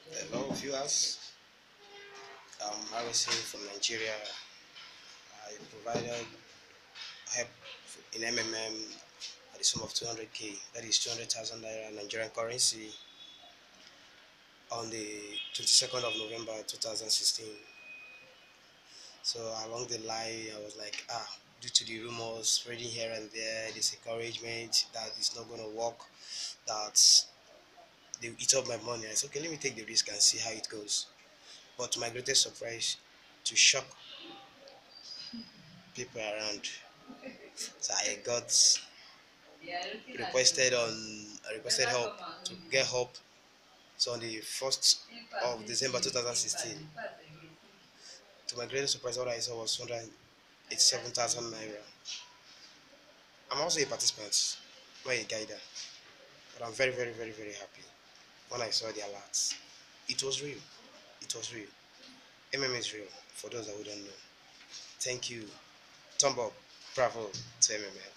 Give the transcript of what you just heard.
Hello, viewers. Harrison from Nigeria. I provided help in MMM at the sum of 200k, that is 200,000 naira Nigerian currency, on the 22nd of November 2016. So along the line, I was like, due to the rumors spreading here and there, this encouragement that it's not going to work, that they will eat up my money. I said, okay, let me take the risk and see how it goes. But to my greatest surprise, to shock people around, so I requested help to get help. So on the 1st of December 2016, to my greatest surprise, all I saw was 287,000 naira. I'm also a participant, not a guider, but I'm very, very, very, very happy when I saw the alerts. It was real. It was real. MM is real for those that who don't know. Thank you. Thumb up. Bravo to MM.